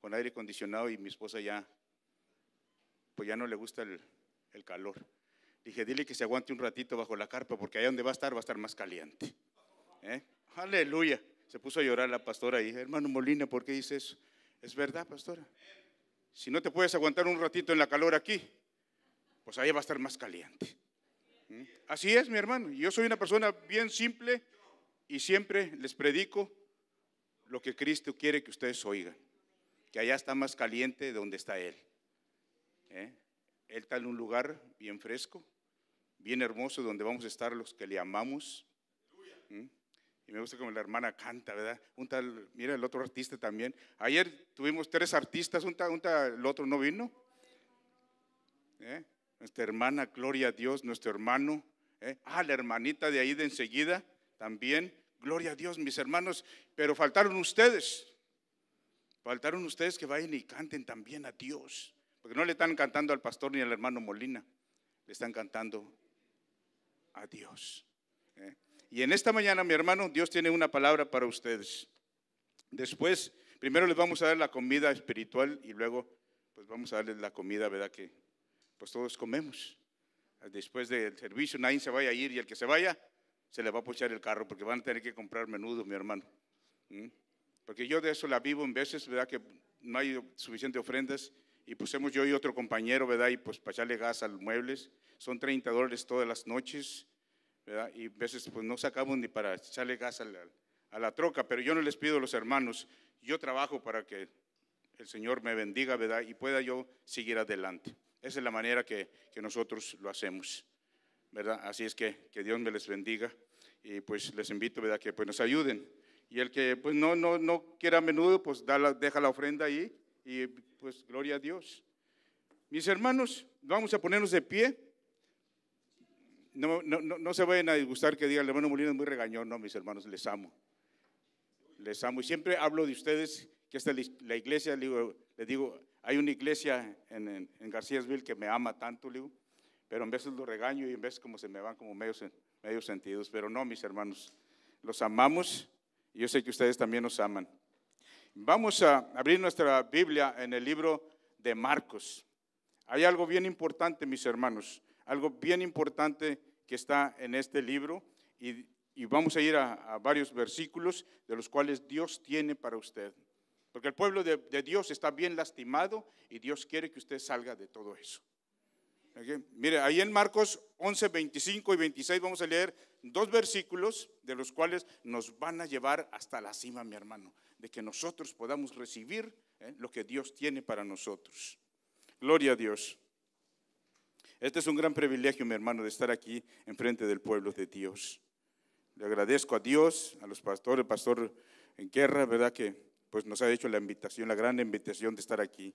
con aire acondicionado y mi esposa ya, pues ya no le gusta el calor. Dije, dile que se aguante un ratito bajo la carpa porque allá donde va a estar más caliente. Aleluya. Se puso a llorar la pastora ahí. Hermano Molina, ¿por qué dice eso? Es verdad, pastora. Si no te puedes aguantar un ratito en la calor aquí, pues allá va a estar más caliente. Así es, mi hermano. Yo soy una persona bien simple y siempre les predico lo que Cristo quiere que ustedes oigan. Que allá está más caliente de donde está Él. Él está en un lugar bien fresco, bien hermoso, donde vamos a estar los que le amamos. Y me gusta como la hermana canta, ¿verdad? Mira el otro artista también. Ayer tuvimos 3 artistas, el otro no vino. Nuestra hermana, gloria a Dios, nuestro hermano. La hermanita de ahí de enseguida también. Gloria a Dios, mis hermanos. Pero faltaron ustedes. Faltaron ustedes que vayan y canten también a Dios. Porque no le están cantando al pastor ni al hermano Molina. Le están cantando a Dios. Y en esta mañana, mi hermano, Dios tiene una palabra para ustedes. Después, primero les vamos a dar la comida espiritual y luego pues vamos a darles la comida, ¿verdad? Que pues todos comemos. Después del servicio nadie se vaya a ir y el que se vaya se le va a pochar el carro porque van a tener que comprar menudo, mi hermano. Porque yo de eso la vivo en veces, ¿verdad? Que no hay suficientes ofrendas y pusimos yo y otro compañero, ¿verdad? Y pues para echarle gas a los muebles, son $30 todas las noches, ¿verdad? Y a veces pues no sacamos ni para echarle gas a la troca, pero yo no les pido a los hermanos, yo trabajo para que el Señor me bendiga, ¿verdad? Y pueda yo seguir adelante. Esa es la manera que nosotros lo hacemos, ¿verdad? Así es que Dios me les bendiga y pues les invito, ¿verdad? Que pues nos ayuden. Y el que pues no quiera a menudo, pues deja la ofrenda ahí y pues gloria a Dios. Mis hermanos, vamos a ponernos de pie. No se vayan a disgustar que diga el hermano Molina es muy regañón. No, mis hermanos, les amo. Les amo y siempre hablo de ustedes, que esta es la iglesia, le digo, hay una iglesia en Garcíasville que me ama tanto, le digo, pero en veces lo regaño y en veces como se me van como medios sentidos, pero no, mis hermanos, los amamos y yo sé que ustedes también nos aman. Vamos a abrir nuestra Biblia en el libro de Marcos. Hay algo bien importante, mis hermanos, algo bien importante que está en este libro y vamos a ir a varios versículos de los cuales Dios tiene para usted. Porque el pueblo de Dios está bien lastimado y Dios quiere que usted salga de todo eso. Okay. Mire, ahí en Marcos 11, 25 y 26 vamos a leer 2 versículos de los cuales nos van a llevar hasta la cima, mi hermano, de que nosotros podamos recibir lo que Dios tiene para nosotros. Gloria a Dios. Este es un gran privilegio, mi hermano, de estar aquí enfrente del pueblo de Dios. Le agradezco a Dios, a los pastores, el pastor en guerra, ¿verdad? Que pues nos ha hecho la invitación, la gran invitación de estar aquí.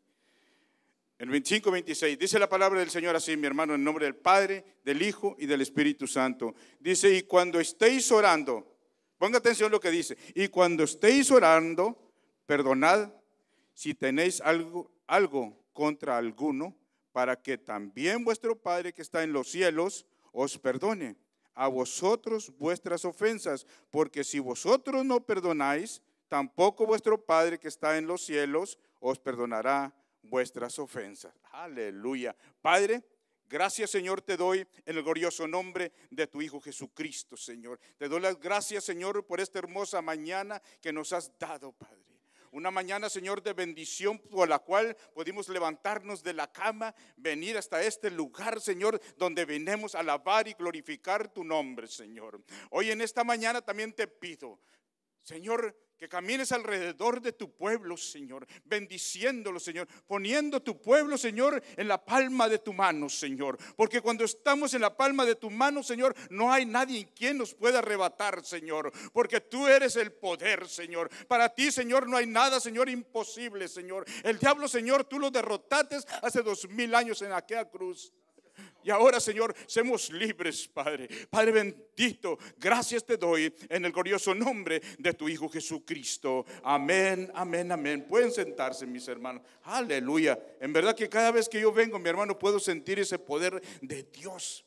El 25, 26, dice la palabra del Señor así, mi hermano, en nombre del Padre, del Hijo y del Espíritu Santo. Dice, y cuando estéis orando, ponga atención a lo que dice, y cuando estéis orando, perdonad si tenéis algo contra alguno, para que también vuestro Padre que está en los cielos os perdone a vosotros vuestras ofensas, porque si vosotros no perdonáis, tampoco vuestro Padre que está en los cielos os perdonará vuestras ofensas. Aleluya. Padre, gracias, Señor, te doy en el glorioso nombre de tu Hijo Jesucristo, Señor. Te doy las gracias, Señor, por esta hermosa mañana que nos has dado, Padre. Una mañana, Señor, de bendición por la cual pudimos levantarnos de la cama, venir hasta este lugar, Señor, donde venimos a alabar y glorificar tu nombre, Señor. Hoy en esta mañana también te pido, Señor, que camines alrededor de tu pueblo, Señor, bendiciéndolo, Señor, poniendo tu pueblo, Señor, en la palma de tu mano, Señor, porque cuando estamos en la palma de tu mano, Señor, no hay nadie en quien nos pueda arrebatar, Señor, porque tú eres el poder, Señor. Para ti, Señor, no hay nada, Señor, imposible, Señor. El diablo, Señor, tú lo derrotaste hace 2000 años en aquella cruz. Y ahora, Señor, seamos libres, Padre. Padre bendito, gracias te doy en el glorioso nombre de tu Hijo Jesucristo. Amén, amén, amén. Pueden sentarse, mis hermanos. Aleluya. En verdad que cada vez que yo vengo, mi hermano, puedo sentir ese poder de Dios.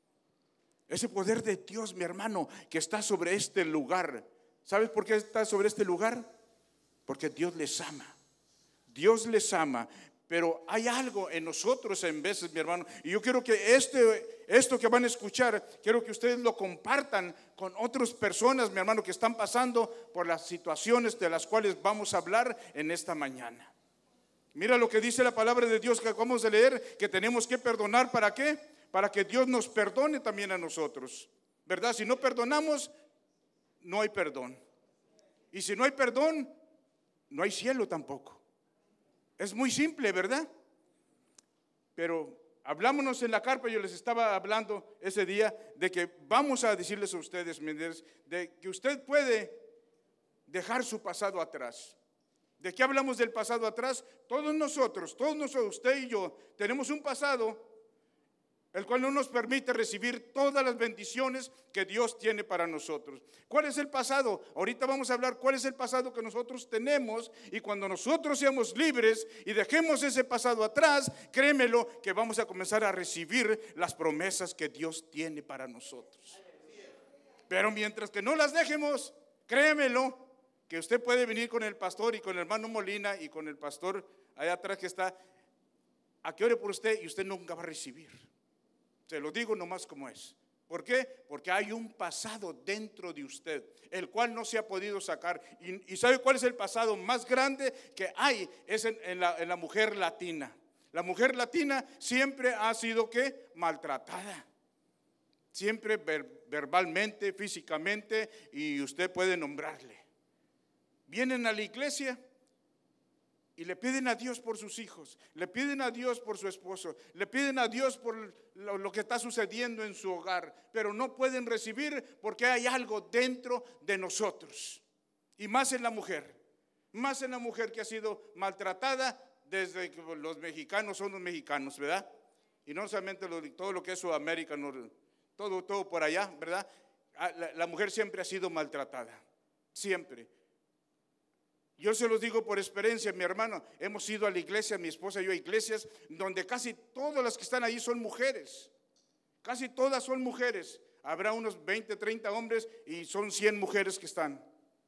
Ese poder de Dios, mi hermano, que está sobre este lugar. ¿Sabes por qué está sobre este lugar? Porque Dios les ama. Dios les ama, pero hay algo en nosotros en veces, mi hermano, y yo quiero que esto que van a escuchar, quiero que ustedes lo compartan con otras personas, mi hermano, que están pasando por las situaciones de las cuales vamos a hablar en esta mañana. Mira lo que dice la palabra de Dios que acabamos de leer, que tenemos que perdonar. ¿Para qué? Para que Dios nos perdone también a nosotros, ¿verdad? Si no perdonamos, no hay perdón. Y si no hay perdón, no hay cielo tampoco. Es muy simple, ¿verdad? Pero hablámonos en la carpa, yo les estaba hablando ese día de que vamos a decirles a ustedes, de que usted puede dejar su pasado atrás. ¿De qué hablamos del pasado atrás? Todos nosotros, usted y yo, tenemos un pasado el cual no nos permite recibir todas las bendiciones que Dios tiene para nosotros. ¿Cuál es el pasado? Ahorita vamos a hablar cuál es el pasado que nosotros tenemos, y cuando nosotros seamos libres y dejemos ese pasado atrás, créemelo que vamos a comenzar a recibir las promesas que Dios tiene para nosotros. Pero mientras que no las dejemos, créemelo que usted puede venir con el pastor y con el hermano Molina y con el pastor allá atrás que está, a que ore por usted, y usted nunca va a recibir. Se lo digo nomás como es. ¿Por qué? Porque hay un pasado dentro de usted, el cual no se ha podido sacar. ¿Y sabe cuál es el pasado más grande que hay? Es en la mujer latina. La mujer latina siempre ha sido ¿qué? Maltratada. Siempre verbalmente, físicamente, y usted puede nombrarle. Vienen a la iglesia y le piden a Dios por sus hijos, le piden a Dios por su esposo, le piden a Dios por lo que está sucediendo en su hogar, pero no pueden recibir porque hay algo dentro de nosotros. Y más en la mujer que ha sido maltratada desde que los mexicanos son los mexicanos, ¿verdad? Y no solamente todo lo que es Sudamérica, todo por allá, ¿verdad? La mujer siempre ha sido maltratada, siempre. Yo se los digo por experiencia, mi hermano, hemos ido a la iglesia, mi esposa y yo, a iglesias donde casi todas las que están ahí son mujeres, casi todas son mujeres. Habrá unos 20, 30 hombres y son 100 mujeres que están.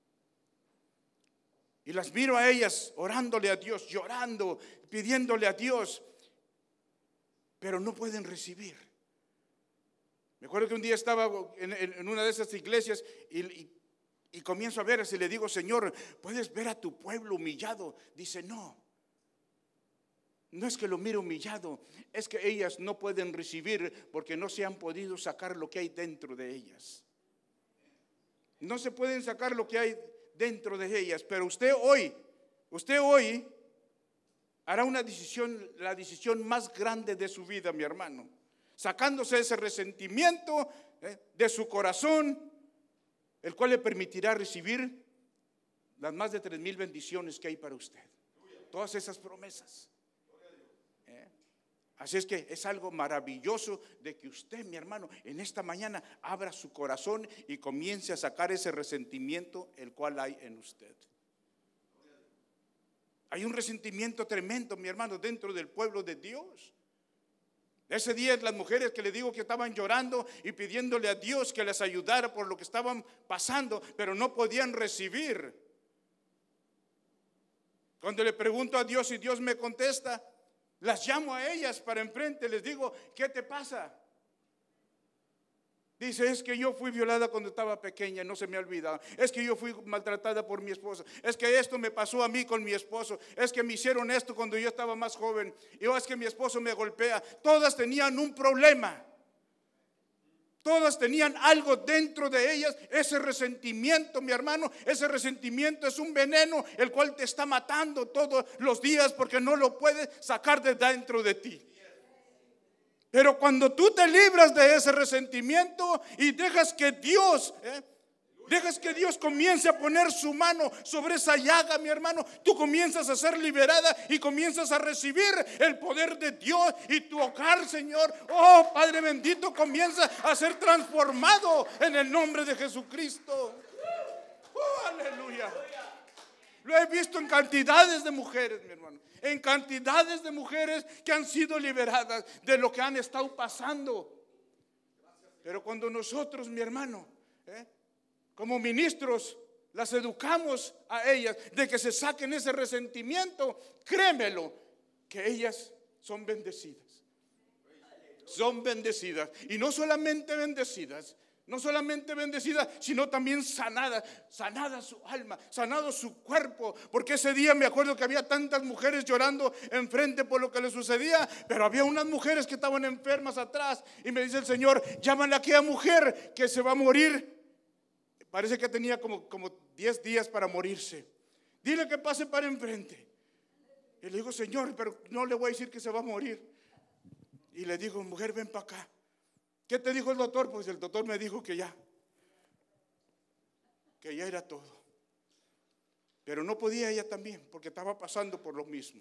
Y las miro a ellas orándole a Dios, llorando, pidiéndole a Dios, pero no pueden recibir. Me acuerdo que un día estaba en una de esas iglesias y comienzo a ver, así le digo, Señor, ¿puedes ver a tu pueblo humillado? Dice, no es que lo mire humillado, es que ellas no pueden recibir porque no se han podido sacar lo que hay dentro de ellas. No se pueden sacar lo que hay dentro de ellas, pero usted hoy hará una decisión, la decisión más grande de su vida, mi hermano, sacándose ese resentimiento de su corazón, el cual le permitirá recibir las más de 3,000 bendiciones que hay para usted. Todas esas promesas. Así es que es algo maravilloso de que usted, mi hermano, en esta mañana abra su corazón y comience a sacar ese resentimiento el cual hay en usted. Hay un resentimiento tremendo, mi hermano, dentro del pueblo de Dios. Ese día las mujeres que le digo que estaban llorando y pidiéndole a Dios que les ayudara por lo que estaban pasando, pero no podían recibir. Cuando le pregunto a Dios y Dios me contesta, las llamo a ellas para enfrente, les digo, ¿qué te pasa? Dice, es que yo fui violada cuando estaba pequeña, no se me olvida. Es que yo fui maltratada por mi esposa. Es que esto me pasó a mí con mi esposo. Es que me hicieron esto cuando yo estaba más joven. Y es que mi esposo me golpea. Todas tenían un problema. Todas tenían algo dentro de ellas. Ese resentimiento, mi hermano, ese resentimiento es un veneno el cual te está matando todos los días porque no lo puedes sacar de dentro de ti. Pero cuando tú te libras de ese resentimiento y dejas que Dios comience a poner su mano sobre esa llaga, mi hermano, tú comienzas a ser liberada y comienzas a recibir el poder de Dios, y tu hogar, Señor, oh Padre bendito, comienza a ser transformado en el nombre de Jesucristo. Oh, aleluya. Lo he visto en cantidades de mujeres, mi hermano, en cantidades de mujeres que han sido liberadas de lo que han estado pasando. Pero cuando nosotros, mi hermano, como ministros, las educamos a ellas de que se saquen ese resentimiento, créemelo, que ellas son bendecidas. Son bendecidas. Y no solamente bendecidas, sino también sanadas, sanada su alma, sanado su cuerpo. Porque ese día me acuerdo que había tantas mujeres llorando enfrente por lo que les sucedía, pero había unas mujeres que estaban enfermas atrás. Y me dice el Señor: llámale a aquella mujer que se va a morir. Parece que tenía como 10 días para morirse. Dile que pase para enfrente. Y le digo: Señor, pero no le voy a decir que se va a morir. Y le digo: mujer, ven para acá. ¿Qué te dijo el doctor? Pues el doctor me dijo que ya era todo. Pero no podía ella también, porque estaba pasando por lo mismo.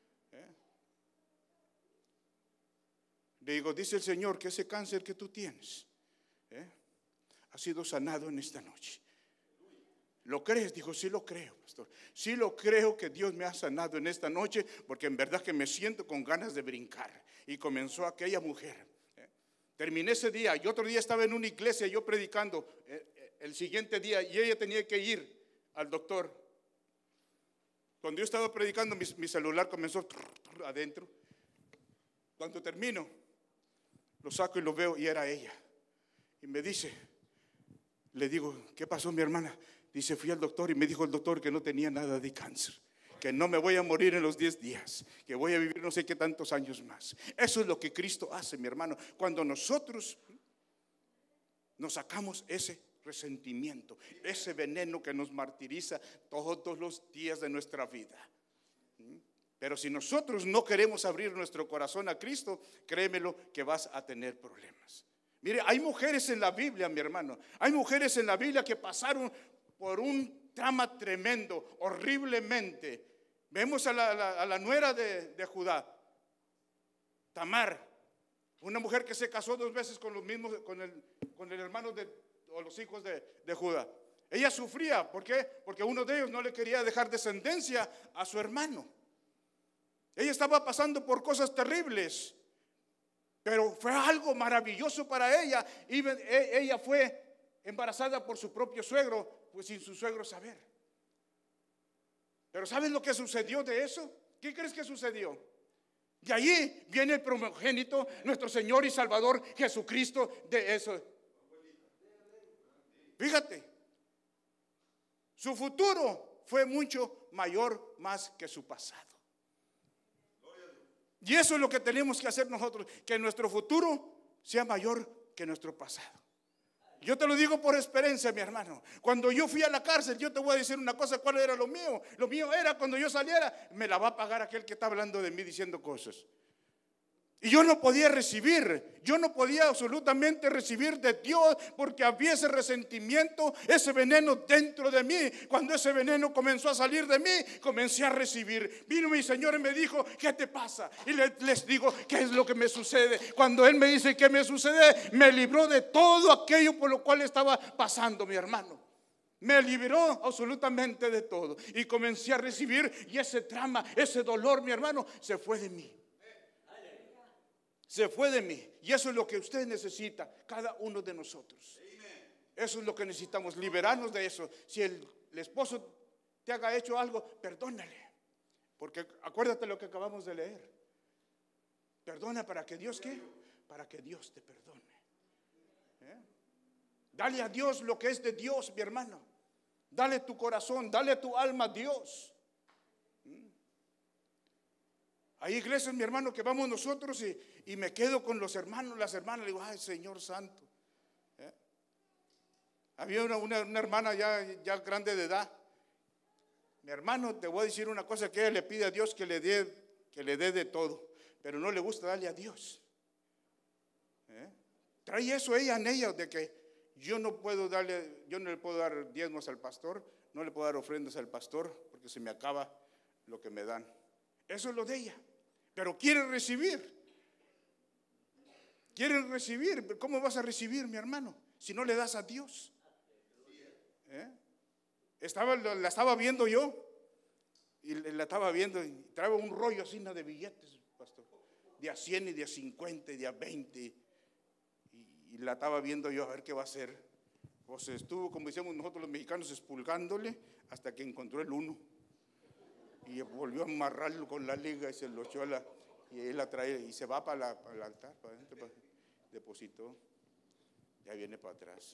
Le digo: dice el Señor que ese cáncer que tú tienes ha sido sanado en esta noche. ¿Lo crees? Dijo: sí lo creo, pastor. Sí lo creo que Dios me ha sanado en esta noche, porque en verdad que me siento con ganas de brincar. Y comenzó aquella mujer. Terminé ese día y otro día estaba en una iglesia yo predicando el siguiente día, y ella tenía que ir al doctor. Cuando yo estaba predicando, mi celular comenzó adentro. Cuando termino, lo saco y lo veo, y era ella. Y me dice, le digo: ¿qué pasó, mi hermana? Dice: fui al doctor y me dijo el doctor que no tenía nada de cáncer, que no me voy a morir en los 10 días, que voy a vivir no sé qué tantos años más. Eso es lo que Cristo hace, mi hermano, cuando nosotros nos sacamos ese resentimiento, ese veneno que nos martiriza todos los días de nuestra vida. Pero si nosotros no queremos abrir nuestro corazón a Cristo, créemelo que vas a tener problemas. Mire, hay mujeres en la Biblia, mi hermano, hay mujeres en la Biblia que pasaron por un trama tremendo, horriblemente. Vemos a la nuera de Judá, Tamar, una mujer que se casó 2 veces con el hermano o los hijos de Judá. Ella sufría, ¿por qué? Porque uno de ellos no le quería dejar descendencia a su hermano. Ella estaba pasando por cosas terribles, pero fue algo maravilloso para ella. Ella fue embarazada por su propio suegro, pues sin su suegro saber. Pero ¿sabes lo que sucedió de eso? ¿Qué crees que sucedió? De allí viene el primogénito, nuestro Señor y Salvador Jesucristo, de eso. Fíjate, su futuro fue mucho mayor más que su pasado. Y eso es lo que tenemos que hacer nosotros, que nuestro futuro sea mayor que nuestro pasado. Yo te lo digo por experiencia, mi hermano. Cuando yo fui a la cárcel, yo te voy a decir una cosa: ¿cuál era lo mío? Lo mío era, cuando yo saliera, me la va a pagar aquel que está hablando de mí diciendo cosas. Y yo no podía absolutamente recibir de Dios, porque había ese resentimiento, ese veneno dentro de mí. Cuando ese veneno comenzó a salir de mí, comencé a recibir. Vino mi Señor y me dijo: ¿qué te pasa? Y les digo: ¿qué es lo que me sucede? Cuando Él me dice ¿qué me sucede?, me libró de todo aquello por lo cual estaba pasando, mi hermano. Me liberó absolutamente de todo. Y comencé a recibir, y ese trama, ese dolor, mi hermano, se fue de mí. Se fue de mí. Y eso es lo que usted necesita, cada uno de nosotros. Eso es lo que necesitamos, liberarnos de eso. Si el esposo te haga hecho algo, perdónale, porque acuérdate lo que acabamos de leer. Perdona para que Dios, ¿qué? Para que Dios te perdone. Dale a Dios lo que es de Dios, mi hermano. Dale tu corazón, dale tu alma a Dios. Hay iglesias, mi hermano, que vamos nosotros y me quedo con los hermanos, las hermanas. Le digo: ay, Señor Santo. Había una hermana ya grande de edad. Mi hermano, te voy a decir una cosa: que ella le pide a Dios que le dé de todo, pero no le gusta darle a Dios. Trae eso ella en ella, de que yo no le puedo dar diezmos al pastor, no le puedo dar ofrendas al pastor, porque se me acaba lo que me dan. Eso es lo de ella. Pero quiere recibir. Quieren recibir. ¿Cómo vas a recibir, mi hermano, si no le das a Dios? La estaba viendo yo. Y la estaba viendo y traía un rollo así de billetes, pastor, de a 100 y de a 50 y de a 20. Y la estaba viendo yo a ver qué va a hacer. Pues estuvo, como decíamos nosotros los mexicanos, expulgándole hasta que encontró el uno. Y volvió a amarrarlo con la liga y se lo echó y él la trae y se va para el altar, para adentro, depositó. Ya viene para atrás.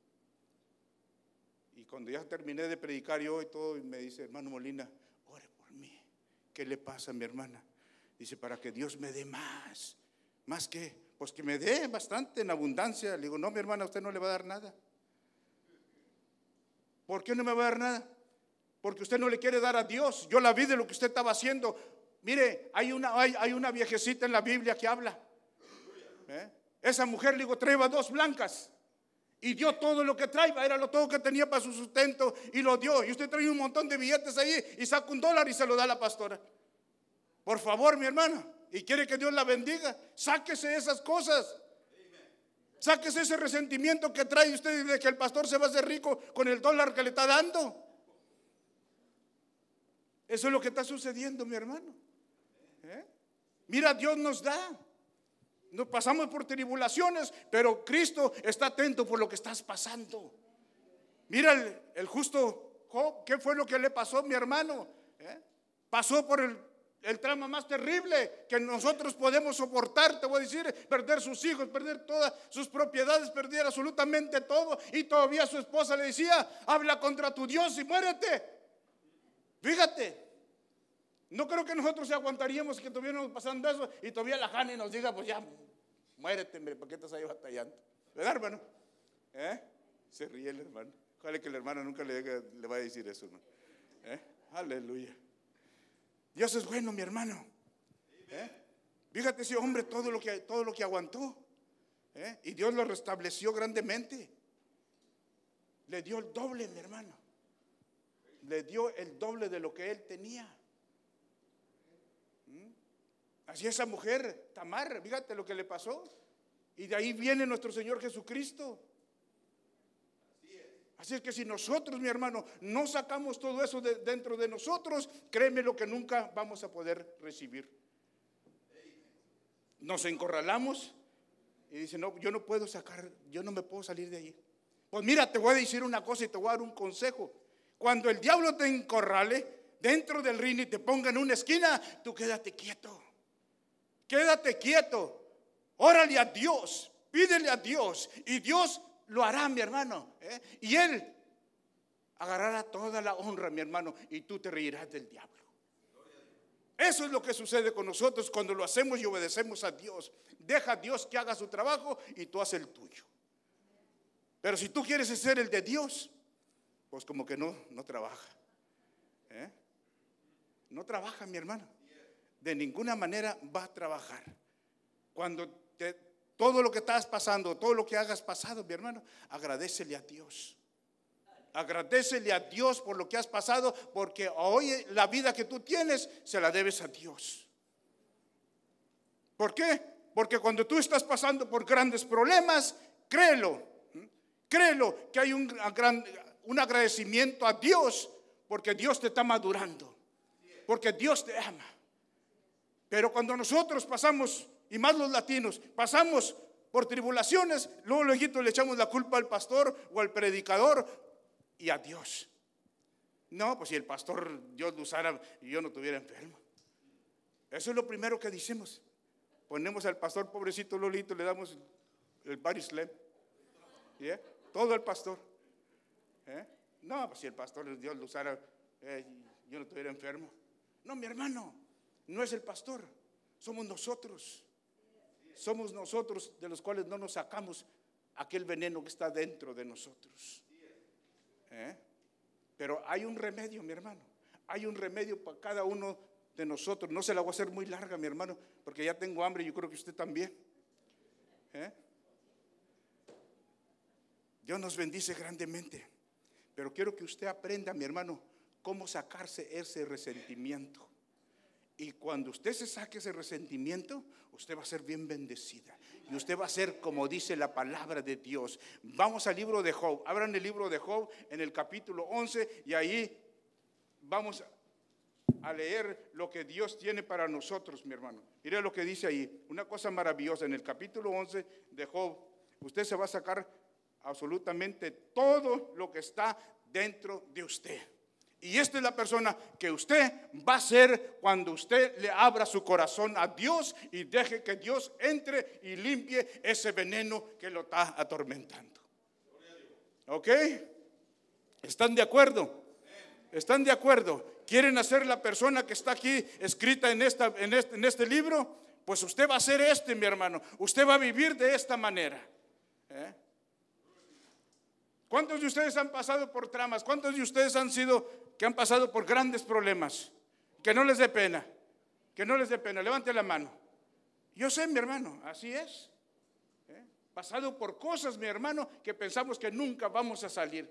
Y cuando ya terminé de predicar yo y todo, y me dice, hermano Molina, ore por mí. ¿Qué le pasa a mi hermana? Dice, para que Dios me dé más. ¿Más qué? Pues que me dé bastante en abundancia. Le digo, no, mi hermana, a usted no le va a dar nada. ¿Por qué no me va a dar nada? Porque usted no le quiere dar a Dios. Yo la vi de lo que usted estaba haciendo. Mire, hay una viejecita en la Biblia que habla. Esa mujer, le digo, traía 2 blancas. Y dio todo lo que traía, era todo que tenía para su sustento y lo dio. Y usted trae un montón de billetes ahí y saca $1 y se lo da a la pastora. Por favor, mi hermana, y quiere que Dios la bendiga, sáquese esas cosas. Sáquese ese resentimiento que trae usted de que el pastor se va a hacer rico con el $1 que le está dando. Eso es lo que está sucediendo, mi hermano. Mira, Dios nos da. Nos pasamos por tribulaciones, pero Cristo está atento por lo que estás pasando. Mira el justo Job, ¿qué fue lo que le pasó, mi hermano? Pasó por el trama más terrible que nosotros podemos soportar. Te voy a decir, perder sus hijos, perder todas sus propiedades, perder absolutamente todo. Y todavía su esposa le decía, habla contra tu Dios y muérete. Fíjate. No creo que nosotros aguantaríamos que estuviéramos pasando eso y todavía la Jani nos diga, pues ya, muérete, hombre, ¿para qué estás ahí batallando? ¿Verdad, hermano? Se ríe el hermano. Ojalá que el hermano nunca le va a decir eso, hermano. Aleluya. Dios es bueno, mi hermano. Fíjate ese hombre, todo lo que aguantó. Y Dios lo restableció grandemente. Le dio el doble, mi hermano. Le dio el doble de lo que él tenía. Así esa mujer, Tamar, fíjate lo que le pasó. Y de ahí viene nuestro Señor Jesucristo. Así es que si nosotros, mi hermano, no sacamos todo eso dentro de nosotros, créeme lo que nunca vamos a poder recibir. Nos encorralamos y dice, no, yo no puedo sacar, yo no me puedo salir de ahí. Pues mira, te voy a decir una cosa y te voy a dar un consejo. Cuando el diablo te encorrale dentro del ring y te ponga en una esquina, tú quédate quieto. Quédate quieto. Órale a Dios, pídele a Dios y Dios lo hará, mi hermano. Y Él agarrará toda la honra, mi hermano, y tú te reirás del diablo. Eso es lo que sucede con nosotros cuando lo hacemos y obedecemos a Dios. Deja a Dios que haga su trabajo y tú haces el tuyo. Pero si tú quieres hacer el de Dios, pues como que no trabaja. No trabaja, mi hermano. De ninguna manera va a trabajar. Cuando todo lo que estás pasando, todo lo que hagas pasado, mi hermano, agradécele a Dios. Agradécele a Dios por lo que has pasado, porque hoy la vida que tú tienes se la debes a Dios. ¿Por qué? Porque cuando tú estás pasando por grandes problemas, créelo que hay un agradecimiento a Dios, porque Dios te está madurando, porque Dios te ama. Pero cuando nosotros pasamos, y más los latinos, pasamos por tribulaciones, luego le echamos la culpa al pastor o al predicador y a Dios. No, pues si el pastor Dios lo usara y yo no estuviera enfermo. Eso es lo primero que decimos. Ponemos al pastor pobrecito Lolito, le damos el body slam. Todo el pastor. No, pues si el pastor Dios lo usara, yo no estuviera enfermo. No, mi hermano, no es el pastor, somos nosotros. Somos nosotros de los cuales no nos sacamos aquel veneno que está dentro de nosotros. Pero hay un remedio, mi hermano. Hay un remedio para cada uno de nosotros. No se la voy a hacer muy larga, mi hermano, porque ya tengo hambre y yo creo que usted también. Dios nos bendice grandemente. Pero quiero que usted aprenda, mi hermano, cómo sacarse ese resentimiento. Y cuando usted se saque ese resentimiento, usted va a ser bien bendecida. Y usted va a ser como dice la palabra de Dios. Vamos al libro de Job. Abran el libro de Job en el capítulo 11 y ahí vamos a leer lo que Dios tiene para nosotros, mi hermano. Mire lo que dice ahí. Una cosa maravillosa en el capítulo 11 de Job. Usted se va a sacar absolutamente todo lo que está dentro de usted. Y esta es la persona que usted va a ser cuando usted le abra su corazón a Dios y deje que Dios entre y limpie ese veneno que lo está atormentando. ¿Ok? ¿Están de acuerdo? ¿Están de acuerdo? ¿Quieren hacer la persona que está aquí escrita en este libro? Pues usted va a ser mi hermano. Usted va a vivir de esta manera. ¿Cuántos de ustedes han pasado por tramas? ¿Cuántos de ustedes han pasado por grandes problemas? Que no les dé pena. Que no les dé pena. Levante la mano. Yo sé, mi hermano, así es. Pasado por cosas, mi hermano, que pensamos que nunca vamos a salir.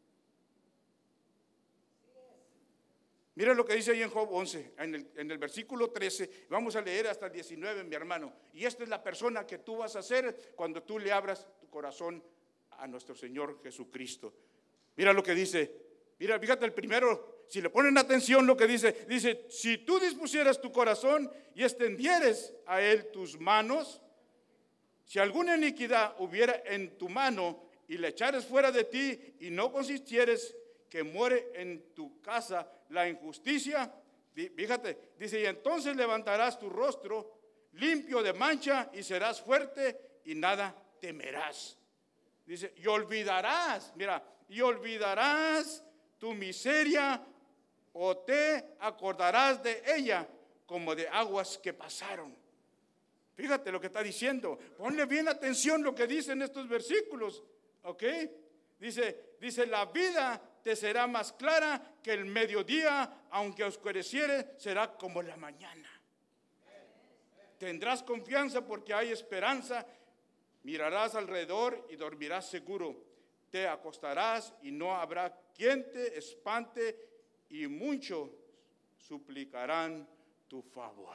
Mira lo que dice ahí en Job 11, en el versículo 13. Vamos a leer hasta el 19, mi hermano. Y esta es la persona que tú vas a ser cuando tú le abras tu corazón a nuestro Señor Jesucristo. Mira lo que dice. Mira, fíjate el primero. Si le ponen atención lo que dice. Dice, si tú dispusieras tu corazón y extendieres a Él tus manos, si alguna iniquidad hubiera en tu mano y la echares fuera de ti y no consistieres que muere en tu casa la injusticia, fíjate, dice, y entonces levantarás tu rostro limpio de mancha y serás fuerte y nada temerás. Dice, y olvidarás, mira, y olvidarás tu miseria o te acordarás de ella como de aguas que pasaron. Fíjate lo que está diciendo. Ponle bien atención lo que dicen estos versículos. ¿Ok? Dice, la vida te será más clara que el mediodía, aunque oscureciere, será como la mañana. Tendrás confianza porque hay esperanza. Mirarás alrededor y dormirás seguro. Te acostarás y no habrá quien te espante y muchos suplicarán tu favor.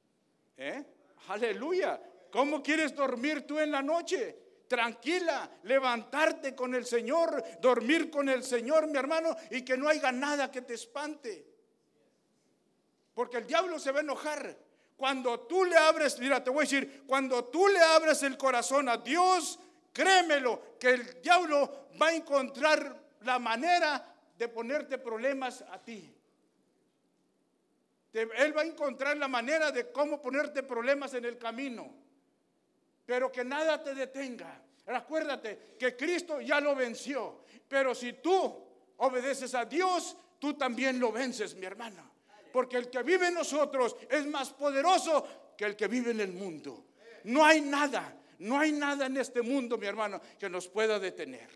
Aleluya. ¿Cómo quieres dormir tú en la noche? Tranquila, levantarte con el Señor, dormir con el Señor, mi hermano, y que no haya nada que te espante. Porque el diablo se va a enojar. Cuando tú le abres, mira, te voy a decir, cuando tú le abres el corazón a Dios, créemelo, que el diablo va a encontrar la manera de ponerte problemas a ti. Él va a encontrar la manera de cómo ponerte problemas en el camino. Pero que nada te detenga. Acuérdate que Cristo ya lo venció. Pero si tú obedeces a Dios, tú también lo vences, mi hermana. Porque el que vive en nosotros es más poderoso que el que vive en el mundo. No hay nada en este mundo, mi hermano, que nos pueda detener.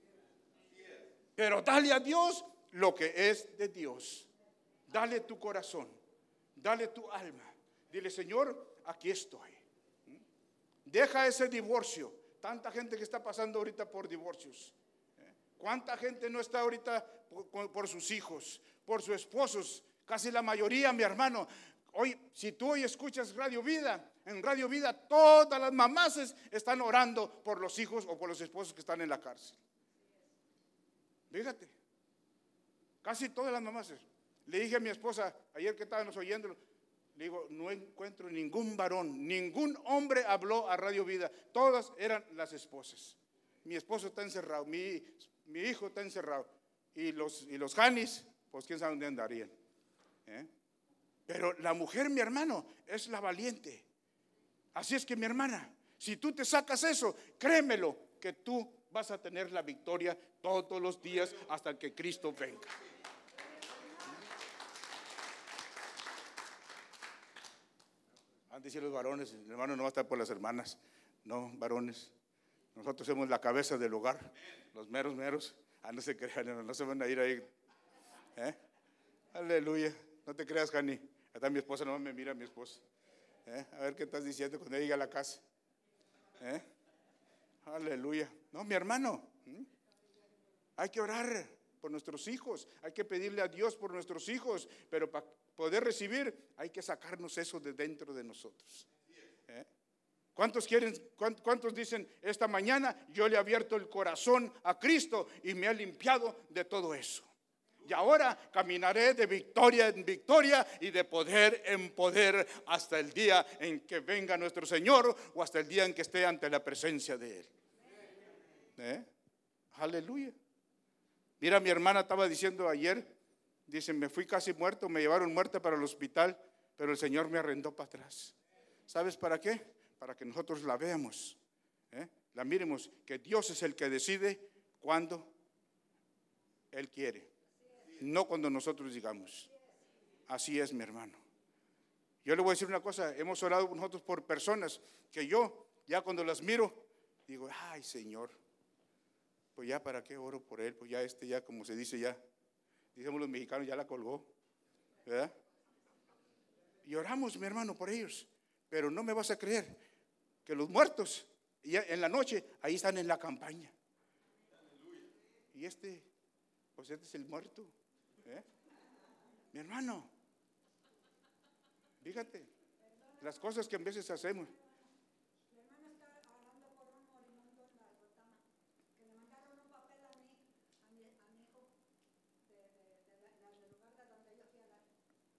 Pero dale a Dios lo que es de Dios. Dale tu corazón, dale tu alma. Dile, Señor, aquí estoy. Deja ese divorcio. Tanta gente que está pasando ahorita por divorcios. ¿Cuánta gente no está ahorita por sus hijos, por sus esposos? Casi la mayoría, mi hermano. Hoy, si tú hoy escuchas Radio Vida, en Radio Vida todas las mamás están orando por los hijos o por los esposos que están en la cárcel. Fíjate, casi todas las mamás. Le dije a mi esposa ayer que estábamos oyéndolo, le digo, no encuentro ningún varón, ningún hombre habló a Radio Vida. Todas eran las esposas. Mi esposo está encerrado, mi hijo está encerrado. Y los Janis, pues quién sabe dónde andarían. Pero la mujer, mi hermano, es la valiente. Así es que, mi hermana, si tú te sacas eso, créemelo, que tú vas a tener la victoria todos los días hasta que Cristo venga. Antes decían los varones, el hermano no va a estar por las hermanas. No, varones, nosotros somos la cabeza del hogar, los meros. No se crean, no se van a ir ahí. Aleluya. No te creas, Jani. Hasta mi esposa no me mira, mi esposa. A ver qué estás diciendo cuando llegue a la casa. Aleluya. No, mi hermano. Hay que orar por nuestros hijos. Hay que pedirle a Dios por nuestros hijos. Pero para poder recibir, hay que sacarnos eso de dentro de nosotros. ¿Cuántos dicen esta mañana yo le he abierto el corazón a Cristo y me ha limpiado de todo eso? Y ahora caminaré de victoria en victoria y de poder en poder hasta el día en que venga nuestro Señor o hasta el día en que esté ante la presencia de Él. Aleluya. Mira, mi hermana estaba diciendo ayer, dice, me fui casi muerto, me llevaron muerta para el hospital, pero el Señor me arrendó para atrás. ¿Sabes para qué? Para que nosotros la veamos, la miremos, que Dios es el que decide cuando Él quiere, no cuando nosotros digamos. Así es, mi hermano. Yo le voy a decir una cosa, hemos orado nosotros por personas que yo, ya cuando las miro, digo, ay, Señor, pues ya para qué oro por él, pues ya ya como se dice ya, decimos los mexicanos, ya la colgó, ¿verdad? Y oramos, mi hermano, por ellos, pero no me vas a creer que los muertos, ya en la noche, ahí están en la campaña. Y pues este es el muerto, mi hermano. Fíjate, las cosas que a veces hacemos. Mi hermana está hablando por un moribundo en la Retama, que le mandaron un papel a mi hijo del lugar de donde yo fui a dar,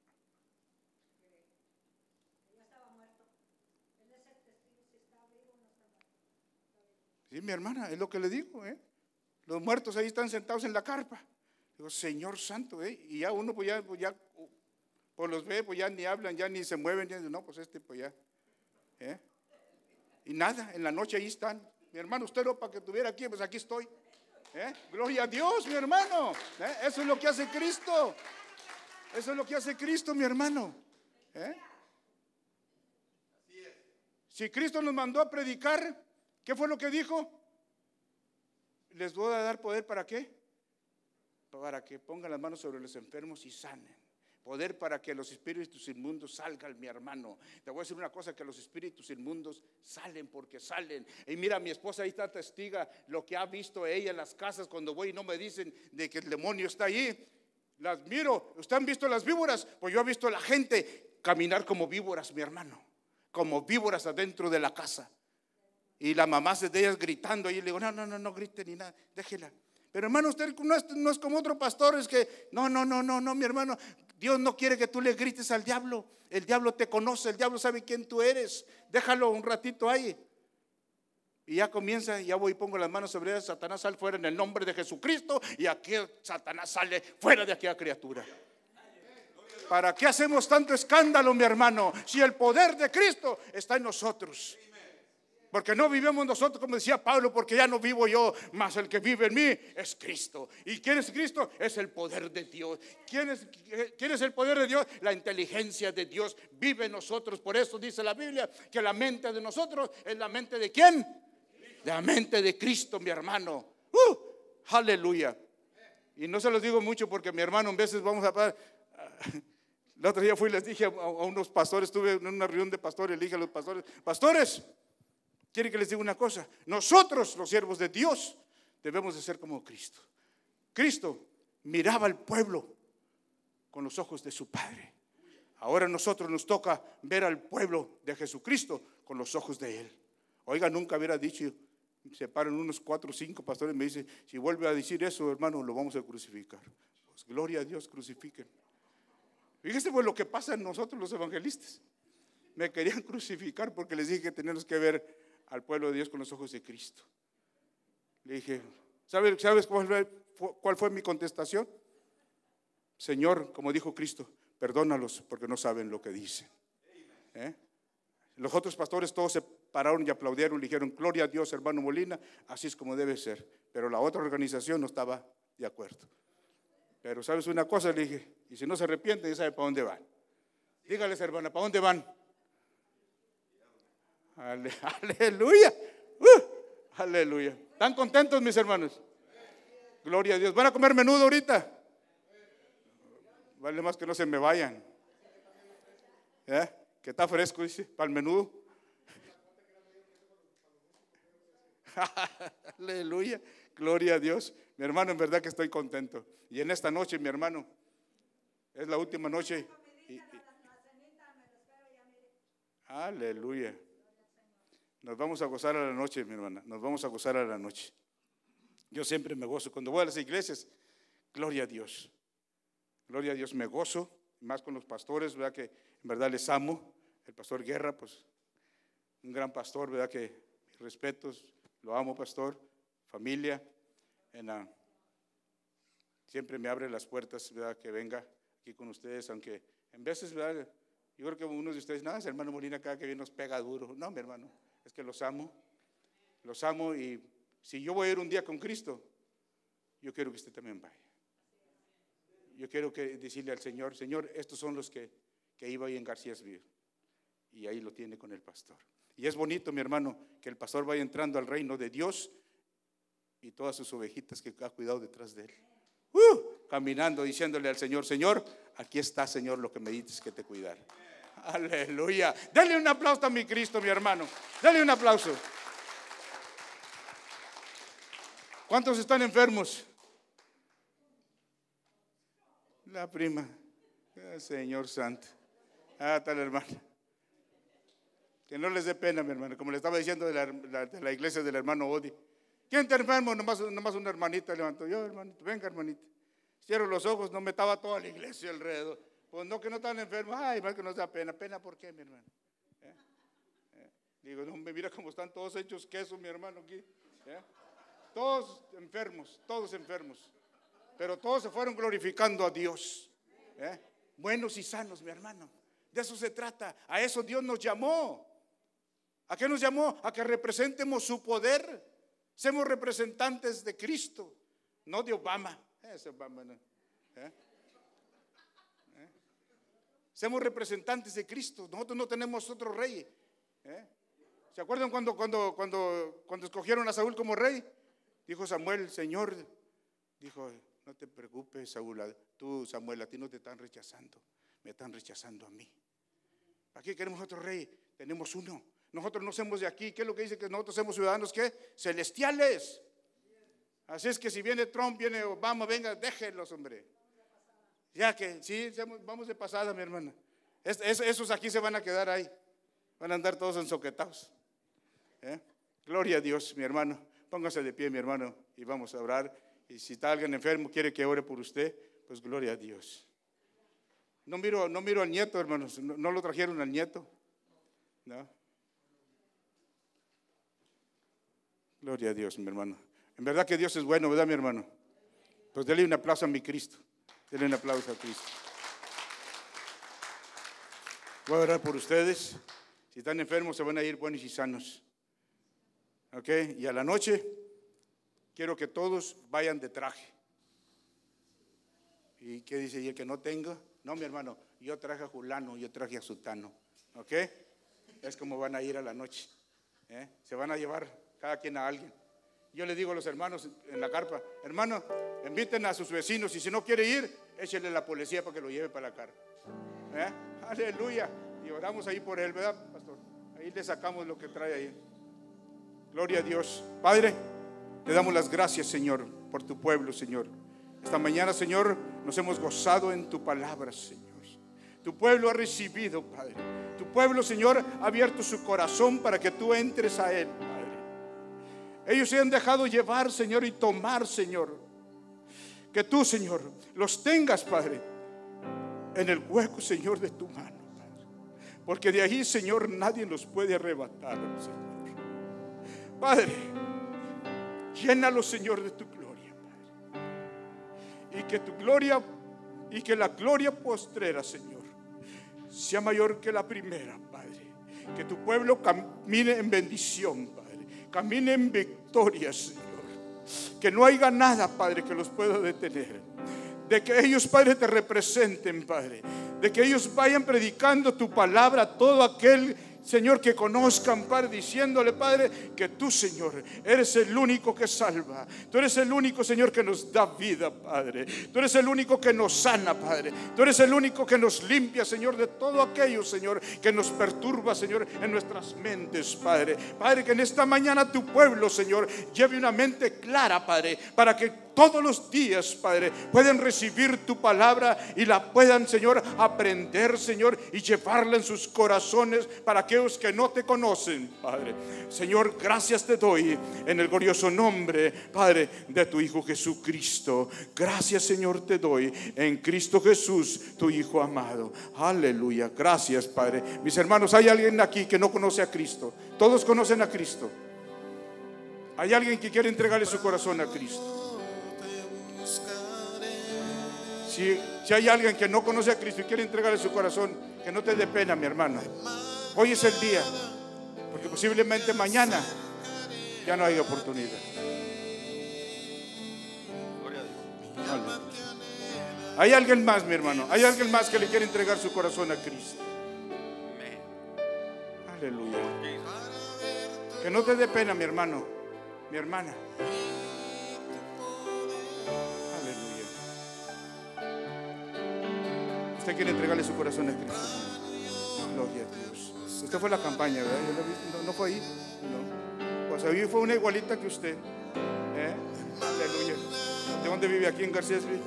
que ya estaba muerto. Él es el testigo si está vivo o no está muerto. Sí, mi hermana, es lo que le digo, los muertos ahí están sentados en la carpa. Digo, Señor Santo, y ya uno pues ya pues los ve, pues ya ni hablan, ya ni se mueven, ya no, pues pues ya, y nada, en la noche ahí están. Mi hermano, usted no para que estuviera aquí, pues aquí estoy, gloria a Dios, mi hermano, eso es lo que hace Cristo, eso es lo que hace Cristo, mi hermano, Si Cristo nos mandó a predicar, ¿qué fue lo que dijo? Les voy a dar poder, ¿para qué? Para que pongan las manos sobre los enfermos y sanen. Poder para que los espíritus inmundos salgan, mi hermano. Te voy a decir una cosa, que los espíritus inmundos salen porque salen. Y mira, mi esposa ahí está testiga lo que ha visto ella en las casas cuando voy y no me dicen de que el demonio está ahí. Las miro. ¿Ustedes han visto las víboras? Pues yo he visto a la gente caminar como víboras, mi hermano. Como víboras adentro de la casa. Y la mamá de ellas gritando. Y yo le digo, no grite ni nada, déjela. Pero hermano, usted no es como otro pastor, es que no, mi hermano. Dios no quiere que tú le grites al diablo. El diablo te conoce, el diablo sabe quién tú eres. Déjalo un ratito ahí. Y ya comienza, ya voy y pongo las manos sobre él. Satanás sale fuera en el nombre de Jesucristo. Y aquí Satanás sale fuera de aquella criatura. ¿Para qué hacemos tanto escándalo, mi hermano? Si el poder de Cristo está en nosotros. Porque no vivimos nosotros, como decía Pablo, porque ya no vivo yo, mas el que vive en mí es Cristo. ¿Y quién es Cristo? Es el poder de Dios. ¿Quién es el poder de Dios? La inteligencia de Dios vive en nosotros. Por eso dice la Biblia que la mente de nosotros es la mente de ¿quién? La mente de Cristo, mi hermano. Aleluya. Y no se los digo mucho porque mi hermano, en veces vamos a... El otro día fui y les dije a unos pastores, estuve en una reunión de pastores, le dije a los pastores, pastores, quieren que les diga una cosa, nosotros los siervos de Dios debemos de ser como Cristo. Cristo miraba al pueblo con los ojos de su Padre. Ahora a nosotros nos toca ver al pueblo de Jesucristo con los ojos de Él. Oiga, nunca hubiera dicho, se paran unos 4 o 5 pastores y me dicen, si vuelve a decir eso, hermano, lo vamos a crucificar. Pues gloria a Dios, crucifiquen. Fíjese pues lo que pasa en nosotros los evangelistas. Me querían crucificar porque les dije que tenemos que ver al pueblo de Dios con los ojos de Cristo. Le dije, ¿sabes cuál fue mi contestación? Señor, como dijo Cristo, perdónalos porque no saben lo que dicen. Los otros pastores todos se pararon y aplaudieron, le dijeron, gloria a Dios, hermano Molina, así es como debe ser. Pero la otra organización no estaba de acuerdo. Pero ¿sabes una cosa? Le dije, y si no se arrepienten, ya sabe para dónde van. Dígales, hermana, ¿para dónde van? Aleluya. Aleluya. ¿Están contentos, mis hermanos? Gloria a Dios. ¿Van a comer menudo ahorita? Vale más que no se me vayan. Que está fresco, dice, para el menudo. Aleluya. Gloria a Dios. Mi hermano, en verdad que estoy contento. Y en esta noche, mi hermano, es la última noche. Aleluya. Nos vamos a gozar a la noche, mi hermana. Nos vamos a gozar a la noche. Yo siempre me gozo. Cuando voy a las iglesias, gloria a Dios. Gloria a Dios, me gozo. Más con los pastores, ¿verdad? Que en verdad les amo. El pastor Guerra, pues, un gran pastor, ¿verdad? Que mis respetos, lo amo, pastor. Familia. siempre me abre las puertas, ¿verdad? Que venga aquí con ustedes, aunque en veces, ¿verdad? Yo creo que unos de ustedes, nada, hermano Molina cada que viene nos pega duro. No, mi hermano, es que los amo y si yo voy a ir un día con Cristo, yo quiero que usted también vaya. Yo quiero decirle al Señor, Señor, estos son los que iba ahí en Garcíasville, y ahí lo tiene con el pastor. Y es bonito, mi hermano, que el pastor vaya entrando al reino de Dios y todas sus ovejitas que ha cuidado detrás de él, caminando, diciéndole al Señor, Señor, aquí está, Señor, lo que me dices que te cuidar. Aleluya. Dale un aplauso a mi Cristo, mi hermano. Dale un aplauso. ¿Cuántos están enfermos? La prima. Señor santo. Tal hermano. Que no les dé pena, mi hermano. Como le estaba diciendo de la iglesia del hermano Odi. ¿Quién está enfermo? Nomás una hermanita levantó. Yo, hermanito, venga, hermanita. Cierro los ojos, no me estaba toda la iglesia alrededor. Pues no, que no están enfermos. Ay, más que nos da pena. ¿Pena por qué, mi hermano? Digo, no, mira cómo están todos hechos queso, mi hermano, aquí. Todos enfermos. Pero todos se fueron glorificando a Dios. Buenos y sanos, mi hermano. De eso se trata. A eso Dios nos llamó. ¿A qué nos llamó? A que representemos su poder. Seamos representantes de Cristo, no de Obama. Ese Obama no. Seamos representantes de Cristo. Nosotros no tenemos otro rey. ¿Se acuerdan cuando escogieron a Saúl como rey? Dijo Samuel, Señor, dijo, no te preocupes, Saúl, tú, Samuel, a ti no te están rechazando, me están rechazando a mí. Aquí queremos otro rey, tenemos uno. Nosotros no somos de aquí. ¿Qué es lo que dice? Que nosotros somos ciudadanos, ¿qué? Celestiales. Así es que si viene Trump, viene Obama, venga, déjenlos, hombre. Ya que, sí, vamos de pasada, mi hermana. Esos aquí se van a quedar ahí. Van a andar todos ensoquetados. Gloria a Dios, mi hermano. Póngase de pie, mi hermano, y vamos a orar. Y si está alguien enfermo, quiere que ore por usted, pues gloria a Dios. No miro al nieto, hermanos. No lo trajeron al nieto. No. Gloria a Dios, mi hermano. En verdad que Dios es bueno, ¿verdad, mi hermano? Pues dele un aplauso a mi Cristo. Dele un aplauso a Cristo. Voy a orar por ustedes. Si están enfermos, se van a ir buenos y sanos. ¿Ok? Y a la noche, quiero que todos vayan de traje. ¿Y qué dice? ¿Y el que no tenga? No, mi hermano, yo traje a Julano, yo traje a Sutano. ¿Ok? Es como van a ir a la noche. Se van a llevar cada quien a alguien. Yo le digo a los hermanos en la carpa, hermano, inviten a sus vecinos y si no quiere ir, échenle a la policía para que lo lleve para la carpa. Aleluya. Y oramos ahí por él, ¿verdad, pastor? Ahí le sacamos lo que trae ahí. Gloria a Dios. Padre, te damos las gracias, Señor, por tu pueblo, Señor. Esta mañana, Señor, nos hemos gozado en tu palabra, Señor. Tu pueblo ha recibido, Padre. Tu pueblo, Señor, ha abierto su corazón para que tú entres a él, Padre. Ellos se han dejado llevar, Señor, y tomar, Señor. Que tú, Señor, los tengas, Padre, en el hueco, Señor, de tu mano, Padre. Porque de ahí, Señor, nadie los puede arrebatar, Señor. Padre, llénalos, Señor, de tu gloria, Padre. Y que tu gloria, y que la gloria postrera, Señor, sea mayor que la primera, Padre. Que tu pueblo camine en bendición, Padre. Camine en victoria, Señor. Que no haya nada, Padre, que los pueda detener. De que ellos, Padre, te representen, Padre. De que ellos vayan predicando tu palabra a todo aquel, Señor, que conozcan, Padre, diciéndole, Padre, que tú, Señor, eres el único que salva. Tú eres el único, Señor, que nos da vida, Padre. Tú eres el único que nos sana, Padre. Tú eres el único que nos limpia, Señor, de todo aquello, Señor, que nos perturba, Señor, en nuestras mentes, Padre. Padre, que en esta mañana tu pueblo, Señor, lleve una mente clara, Padre, para que todos los días, Padre, puedan recibir tu palabra y la puedan, Señor, aprender, Señor, y llevarla en sus corazones para aquellos que no te conocen, Padre. Señor, gracias te doy en el glorioso nombre, Padre, de tu Hijo Jesucristo. Gracias, Señor, te doy en Cristo Jesús, tu Hijo amado. Aleluya. Gracias, Padre. Mis hermanos, hay alguien aquí que no conoce a Cristo. Todos conocen a Cristo. Hay alguien que quiere entregarle su corazón a Cristo. Si hay alguien que no conoce a Cristo y quiere entregarle su corazón, que no te dé pena, mi hermano. Hoy es el día, porque posiblemente mañana ya no hay oportunidad. Aleluya. Hay alguien más, mi hermano. Hay alguien más que le quiere entregar su corazón a Cristo. Aleluya. Que no te dé pena, mi hermano, mi hermana. Aleluya. Usted quiere entregarle su corazón a Cristo. Gloria a Dios. Usted fue a la campaña, ¿verdad? Yo lo vi. ¿No fue ahí? No. Pues ahí fue una igualita que usted. Aleluya. ¿De dónde vive? Aquí en García Street.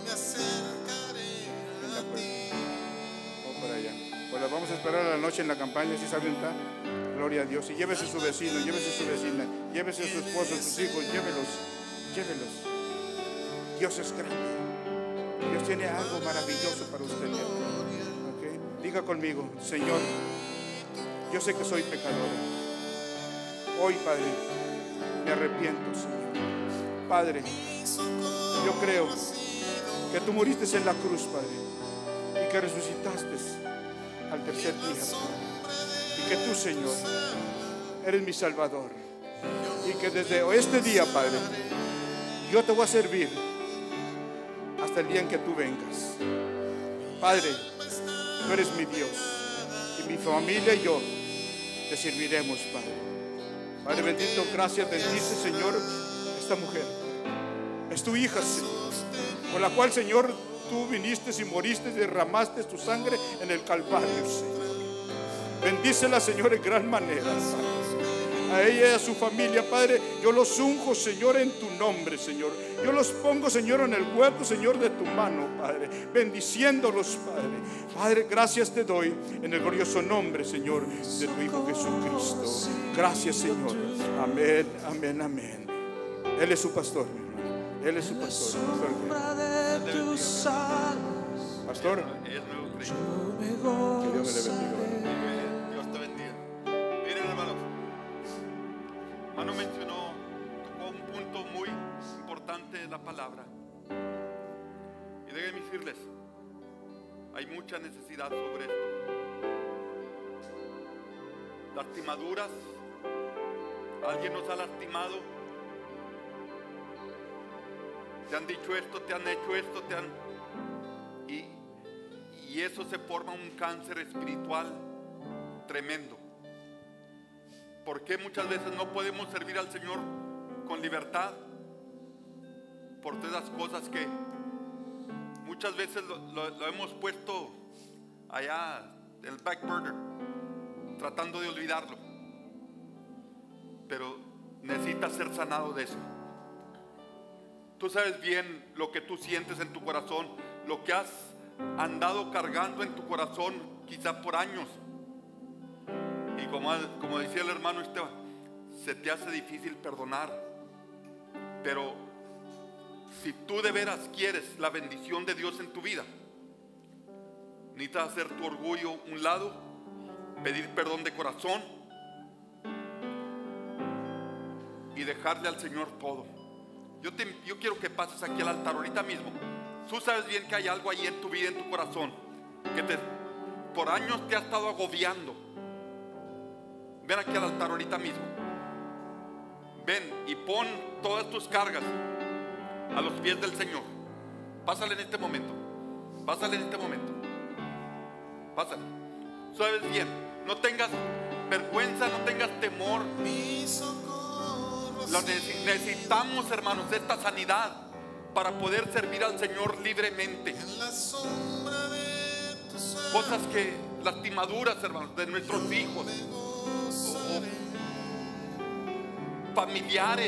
Para allá. Pues la vamos a esperar a la noche en la campaña, si saben estar. Gloria a Dios. Y llévese a su vecino, llévese a su vecina, llévese a su esposo, a sus hijos, llévelos. Dios es grande. Dios tiene algo maravilloso para usted. ¿Okay? Diga conmigo: Señor, yo sé que soy pecador. Hoy, Padre, me arrepiento, Señor. Padre, yo creo que tú moriste en la cruz, Padre, y que resucitaste al tercer día, Padre. Y que tú, Señor, eres mi Salvador. Y que desde este día, Padre, yo te voy a servir hasta el día en que tú vengas. Padre, tú eres mi Dios. Y mi familia y yo te serviremos, Padre. Padre bendito, gracias, bendice, Señor, esta mujer. Es tu hija, Señor, con la cual, Señor, tú viniste y moriste y derramaste tu sangre en el Calvario, Señor. Bendícela, Señor, en gran manera, Padre. A ella y a su familia, Padre, yo los unjo, Señor, en tu nombre, Señor. Yo los pongo, Señor, en el hueco, Señor, de tu mano, Padre, bendiciéndolos, Padre. Padre, gracias te doy en el glorioso nombre, Señor, de tu Hijo Jesucristo. Gracias, Señor. Amén, amén, amén. Él es su pastor, mi hermano. Él es su pastor. Pastor, que Dios me le bendiga. Dios te bendiga. Miren, hermanos, hermano mencionó, tocó un punto muy importante de la palabra. Y déjenme decirles, hay mucha necesidad sobre esto. Lastimaduras, alguien nos ha lastimado. Te han dicho esto, te han hecho esto, y eso se forma un cáncer espiritual tremendo. ¿Por qué muchas veces no podemos servir al Señor con libertad? Por todas las cosas que muchas veces lo hemos puesto allá, el back burner, tratando de olvidarlo. Pero necesitas ser sanado de eso. Tú sabes bien lo que tú sientes en tu corazón, lo que has andado cargando en tu corazón quizá por años. Y como decía el hermano Esteban, se te hace difícil perdonar. Pero si tú de veras quieres la bendición de Dios en tu vida, necesitas hacer tu orgullo un lado, pedir perdón de corazón y dejarle al Señor todo. Yo quiero que pases aquí al altar ahorita mismo. Tú sabes bien que hay algo ahí en tu vida, en tu corazón, que por años te ha estado agobiando. Ven aquí al altar ahorita mismo. Ven y pon todas tus cargas a los pies del Señor. Pásale en este momento. Pásale en este momento. Pásale. Sabes bien, no tengas vergüenza, no tengas temor. Necesitamos, hermanos, esta sanidad para poder servir al Señor libremente. Cosas que, lastimaduras, hermanos, de nuestros hijos o familiares.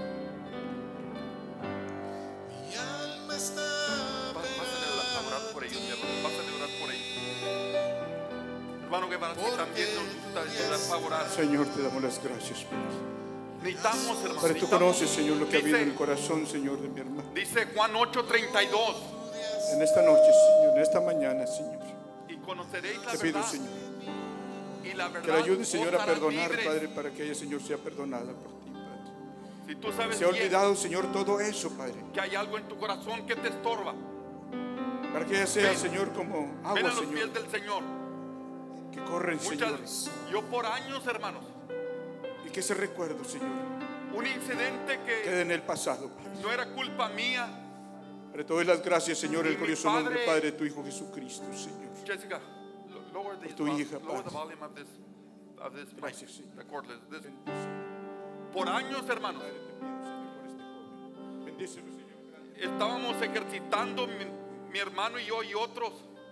Pásale a orar por ellos, mi hermano. Pásale a orar por ellos. Hermano, que para ti también nos gusta ayudar para orar. Señor, te damos las gracias, Padre. Necesitamos, hermano. Padre, tú conoces, Señor, lo que ha habido en el corazón, Señor, de mi hermano. Dice Juan 8:32. En esta noche, Señor, en esta mañana, Señor, y conoceréis la te pido, verdad. Señor, Y la verdad que le ayude, Señor, os a hará perdonar, libres. Padre, para que ella, Señor, sea perdonada por ti, Padre. Si tú sabes Se ha bien olvidado, Señor, todo eso, Padre. que hay algo en tu corazón que te estorba, Para que ella sea, Ven. Señor, como Ven agua, a los Señor, pies del Señor. que corren, Señor. Yo por años, hermanos, Y que ese recuerdo, Señor, un incidente que quede en el pasado, Padre. no era culpa mía. Pero te doy las gracias, Señor, en el Y mi glorioso nombre, Padre- Padre, de tu Hijo Jesucristo, Señor. Jessica, lower the, tu hija, lower the Padre. volume of this mic, Gracias, Señor. the cordless. Por años, hermanos, Padre, te pido, Señor, por este joven. Bendícelo, Señor. estábamos ejercitando mi hermano y yo y otros.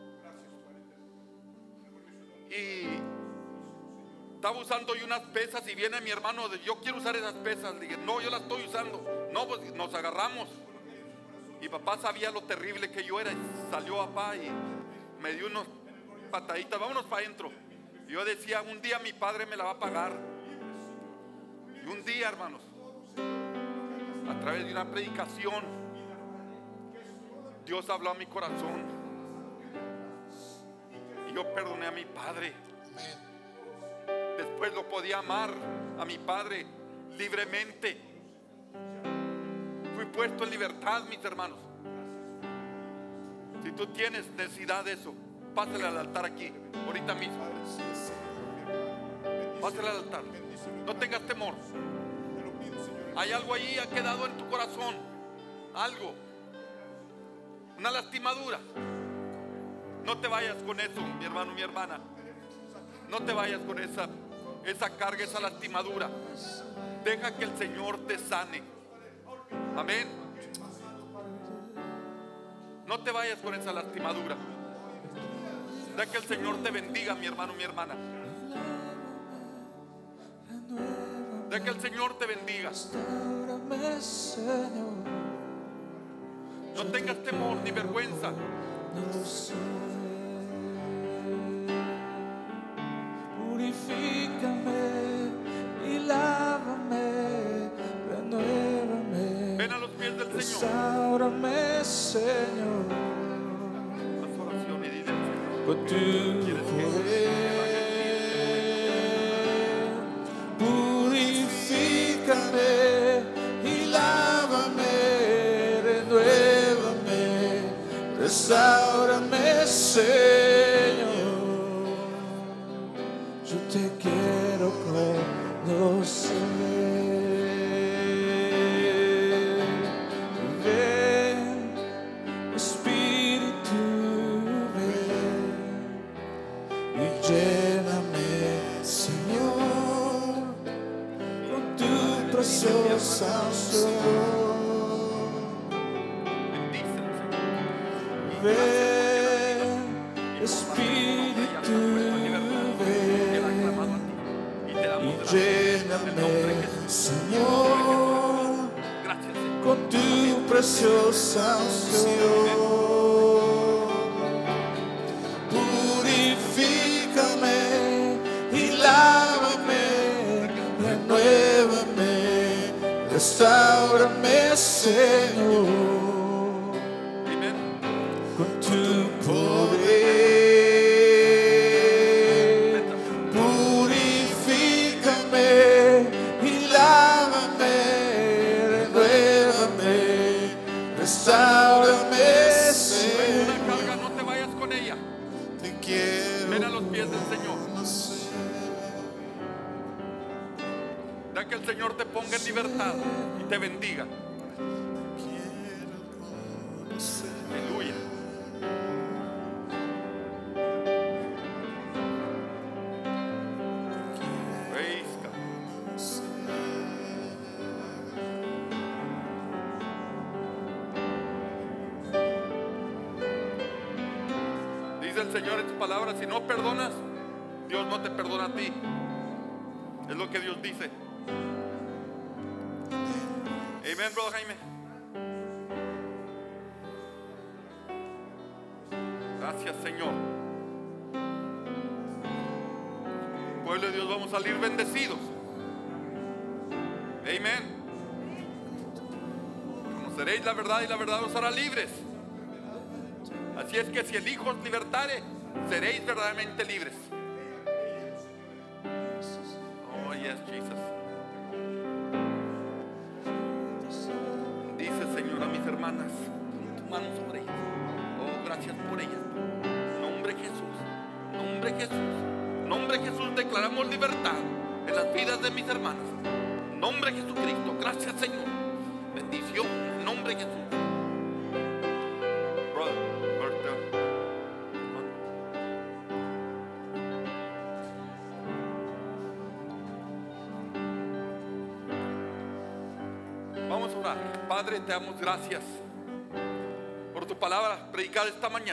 Y estaba usando yo unas pesas y viene mi hermano, yo quiero usar esas pesas. Le dije, no, yo las estoy usando. No, pues nos agarramos. Y papá sabía lo terrible que yo era. Y salió papá y me dio unas pataditas, vámonos para adentro. Y yo decía, un día mi padre me la va a pagar. Y un día, hermanos, a través de una predicación, Dios habló a mi corazón. Y yo perdoné a mi padre. Después lo podía amar a mi padre libremente. Fui puesto en libertad, mis hermanos. Si tú tienes necesidad de eso, pásale al altar aquí, ahorita mismo. Pásale al altar. No tengas temor. Hay algo ahí ha quedado en tu corazón. Algo. Una lastimadura. No te vayas con eso, mi hermano, mi hermana. No te vayas con esa carga, esa lastimadura. Deja que el Señor te sane. Amén. No te vayas con esa lastimadura. Deja que el Señor te bendiga, mi hermano, mi hermana. Deja que el Señor te bendiga. Restaurame, Señor, No tengas temor ni vergüenza. no sé. Purifícame y lávame, renuévame. Ven a los pies del Señor. Restaurame, Señor, Haz oración y dile al Señor. con tu poder. Purifícame y lávame, renuévame, restaurame, Señor. Yo te quiero conocer. Ven, Espíritu, ven y lléname, Señor, con tu preciosa unción. Bendícele, Señor. Ven, Espíritu, ven y lléname, Señor, Gracias, Señor. con tu preciosa unción. Purifícame y lávame, renuévame, restaurame, Señor, Amén. con tu poder. Purifícame y lávame, renuévame, restaurame, Señor. Una carga, no te vayas con ella. Te quiero Ven a los pies del Señor. conocer. Da que el Señor te ponga en libertad y te bendiga. Aleluya. Praise God. Dice el Señor en sus palabras, si no perdonas, Dios no te perdona a ti. Es lo que Dios dice. Amén, brother Jaime. Gracias, Señor. Pueblo de Dios, vamos a salir bendecidos. Amén. Conoceréis la verdad y la verdad os hará libres. Así es que si el Hijo os libertare, seréis verdaderamente libres. Oh, yes, Jesus. Dice, Señor, a mis hermanas, pon tu mano sobre ellas. Oh, gracias, Jesús. En nombre de Jesús declaramos libertad en las vidas de mis hermanas. En nombre de Jesucristo. Gracias, Señor. Bendición en nombre de Jesús. Brother, vamos a orar. Padre, te damos gracias por tu palabra predicada esta mañana.